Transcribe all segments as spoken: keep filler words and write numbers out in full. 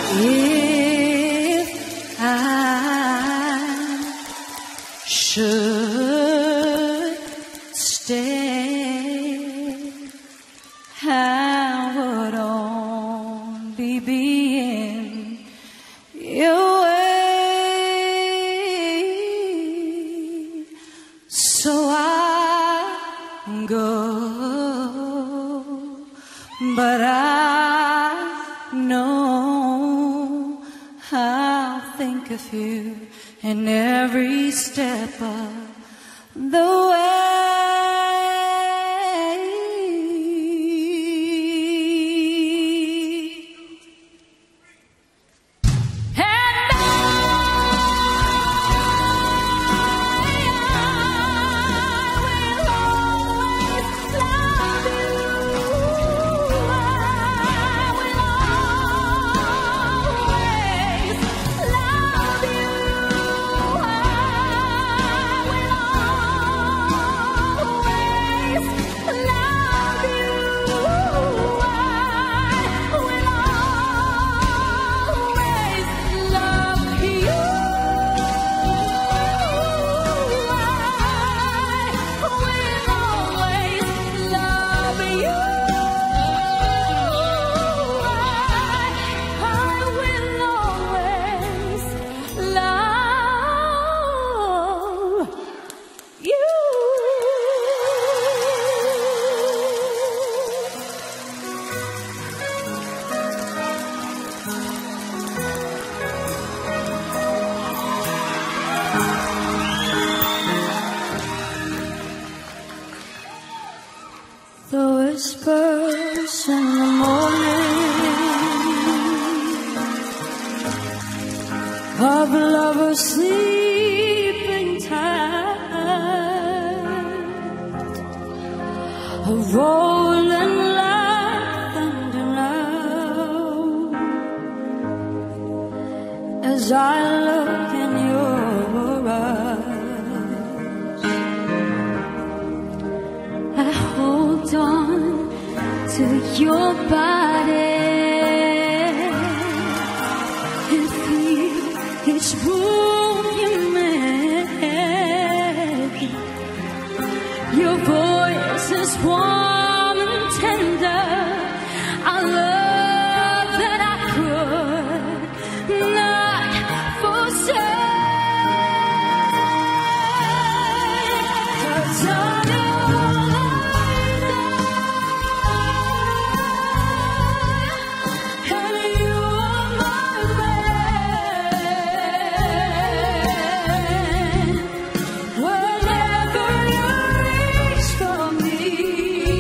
If I should stay, I would only be in your way. So I go, but I know I'll think of you in every step of the way. The whispers in the morning of lovers sleeping tight, a rolling like thunder now, as I look in your eyes. I hold on to your body and feel each move you make. Your voice is warm and tender. I love that I could not forsake. 'Cause I know whenever you reach for me.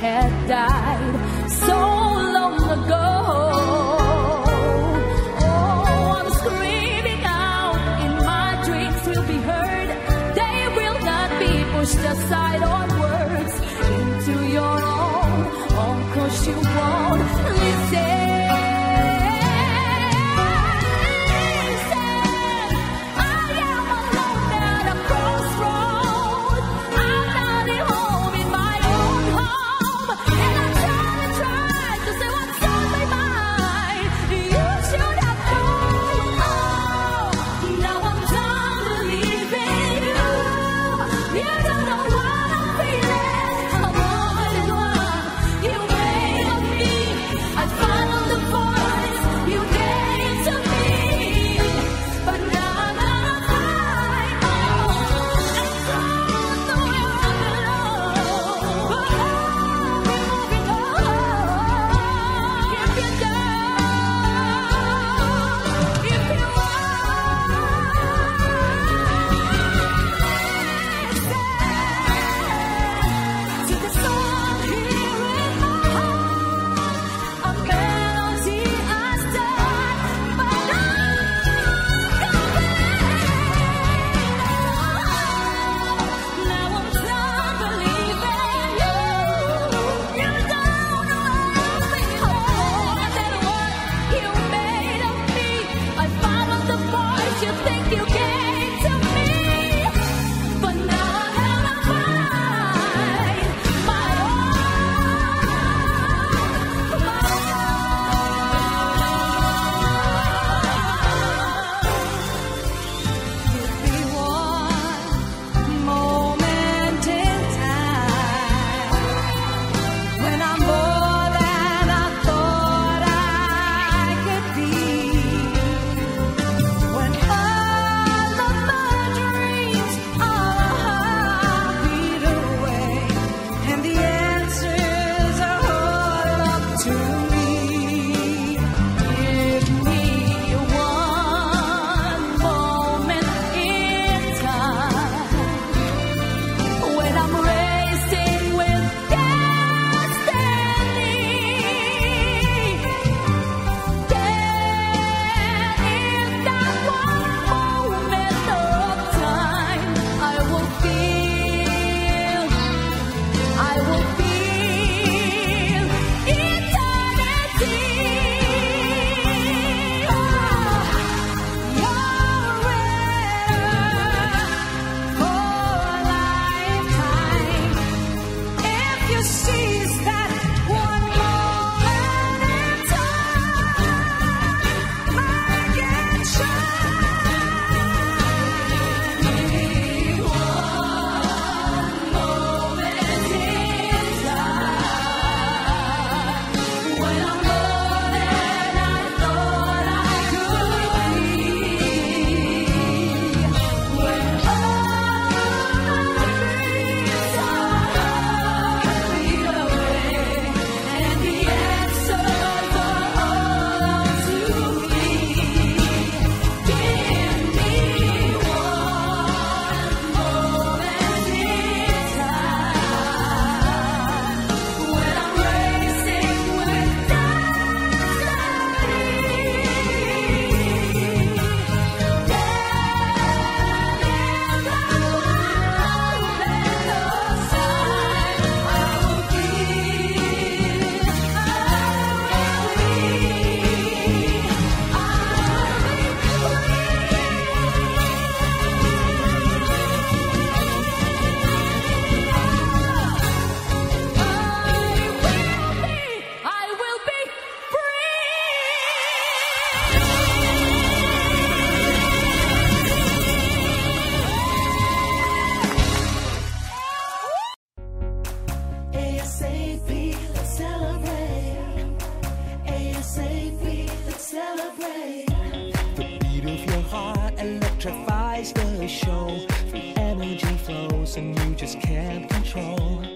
had died so long ago. Oh, I'm screaming out, and my dreams will be heard. They will not be pushed aside onwards into your own, oh, 'cause you won't listen. electrifies the show. The energy flows and you just can't control.